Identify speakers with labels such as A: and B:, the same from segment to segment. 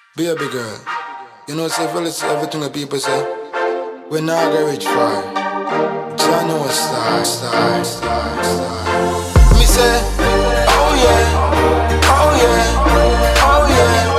A: Baby girl, you know, say, fellas, everything that people say, we're not gonna reach far. I know a star. Me say, oh yeah, oh yeah, oh yeah,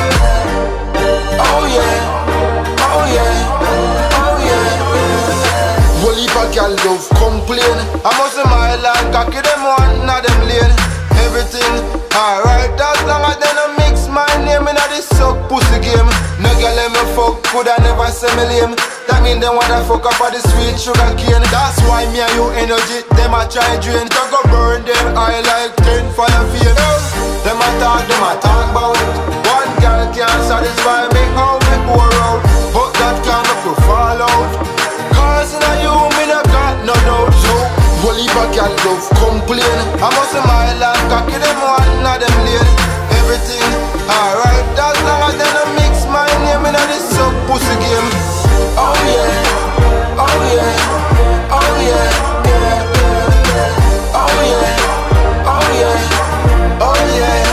A: oh yeah, oh yeah, oh yeah. Whole heap of girl love complain. I must say my land, cocky them one, not them lane. Everything alright, as long as they don't mix my name in this suck pussy game. No girl let me fuck, could I never say me lame. That mean they wanna fuck up for the sweet sugar cane. That's why me and you energy, them a try drain. They go burn them eye like 10 fire fame. Them a talk about it. One girl can't satisfy me, how me pour out. But that can't make you fall out. Cause in a you, me no got no doubt. So, whole heap of girl love complain. I must say my land, cocky them one of them lane. Everything alright, as long as they don't mix my name in this suck pussy game. Oh yeah, oh yeah, oh yeah, oh yeah, oh yeah, oh yeah.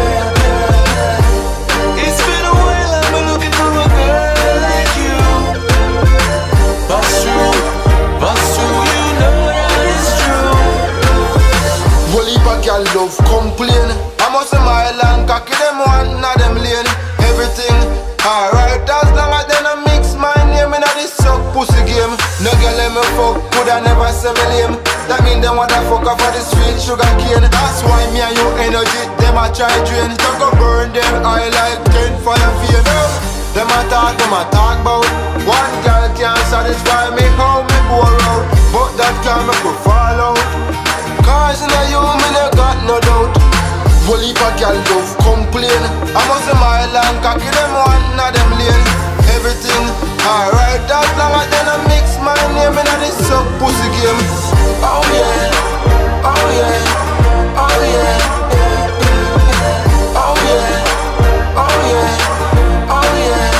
B: It's been a while, I've been looking for a girl like you. That's true, you know that it's true.
A: Whole heap of girl love complain. I must say my land, cocky them one of them lane. Everything alright, as long as they don't mix my name in this suck pussy game. No girl let me fuck, could I never say me lame. That mean they wanna fuck up for the sweet sugar cane. That's why me and you energy, them a try drain. They go burn them eye like 10 fire fame. Them a talk about. One girl can't satisfy me, how me pour out. But that can't make me fall out. Cause in a you, me no got no doubt. Whole heap of girl love complain. I must say my land, cocky them one of them lane. Everything alright, as long as they don't mix my name in this suck pussy game. Oh yeah, oh yeah, oh yeah, oh yeah, oh yeah, oh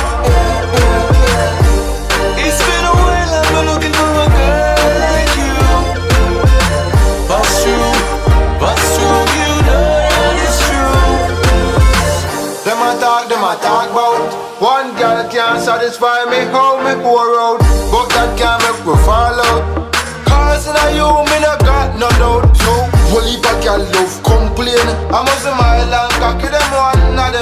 A: yeah.
B: It's been a while, I've been looking for a girl like you. That's true, you know that it's true.
A: Them a talk about. One girl can't satisfy me, how me pour out. But that can't make me fall out. Cause in a you, me no got no doubt. So, whole heap of girl love complain. I must say my land, cocky them one of them